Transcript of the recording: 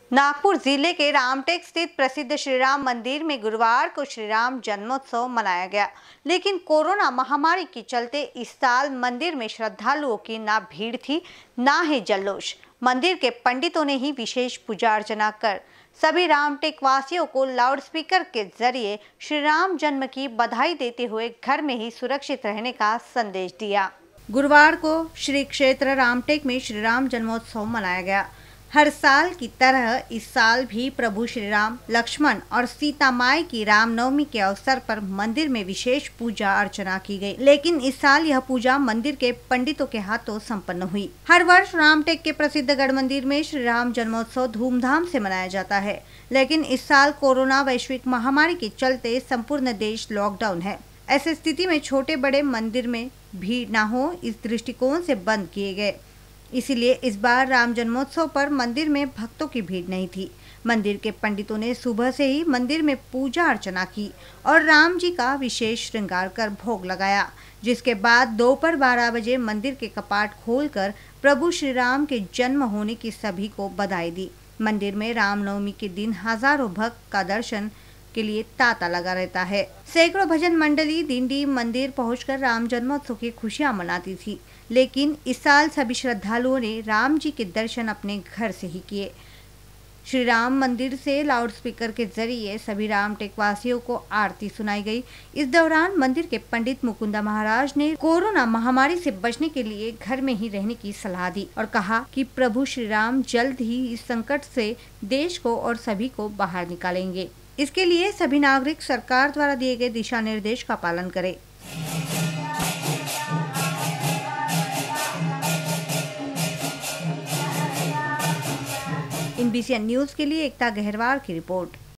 नागपुर जिले के रामटेक स्थित प्रसिद्ध श्री राम मंदिर में गुरुवार को श्री राम जन्मोत्सव मनाया गया, लेकिन कोरोना महामारी के चलते इस साल मंदिर में श्रद्धालुओं की ना भीड़ थी, ना ही जल्लोष। मंदिर के पंडितों ने ही विशेष पूजा अर्चना कर सभी रामटेक वासियों को लाउडस्पीकर के जरिए श्री राम जन्म की बधाई देते हुए घर में ही सुरक्षित रहने का संदेश दिया। गुरुवार को श्री क्षेत्र रामटेक में श्री राम जन्मोत्सव मनाया गया। हर साल की तरह इस साल भी प्रभु श्री राम, लक्ष्मण और सीता माई की रामनवमी के अवसर पर मंदिर में विशेष पूजा अर्चना की गई, लेकिन इस साल यह पूजा मंदिर के पंडितों के हाथों संपन्न हुई। हर वर्ष रामटेक के प्रसिद्ध गढ़ मंदिर में श्री राम जन्मोत्सव धूमधाम से मनाया जाता है, लेकिन इस साल कोरोना वैश्विक महामारी के चलते संपूर्ण देश लॉकडाउन है। ऐसी स्थिति में छोटे बड़े मंदिर में भीड़ न हो, इस दृष्टिकोण से बंद किए गए। इसीलिए इस बार राम जन्मोत्सव पर मंदिर में भक्तों की भीड़ नहीं थी। मंदिर के पंडितों ने सुबह से ही मंदिर में पूजा अर्चना की और राम जी का विशेष श्रृंगार कर भोग लगाया, जिसके बाद दोपहर 12 बजे मंदिर के कपाट खोलकर प्रभु श्री राम के जन्म होने की सभी को बधाई दी। मंदिर में रामनवमी के दिन हजारों भक्त का दर्शन के लिए तांता लगा रहता है। सैकड़ों भजन मंडली दिंडी मंदिर पहुंचकर राम जन्मोत्सव की खुशियां मनाती थी, लेकिन इस साल सभी श्रद्धालुओं ने राम जी के दर्शन अपने घर से ही किए। श्री राम मंदिर से लाउडस्पीकर के जरिए सभी रामटेक वासियों को आरती सुनाई गई। इस दौरान मंदिर के पंडित मुकुंदा महाराज ने कोरोना महामारी से बचने के लिए घर में ही रहने की सलाह दी और कहा कि प्रभु श्री राम जल्द ही इस संकट से देश को और सभी को बाहर निकालेंगे। इसके लिए सभी नागरिक सरकार द्वारा दिए गए दिशा निर्देश का पालन करें। Inbcn न्यूज के लिए एकता गहरवार की रिपोर्ट।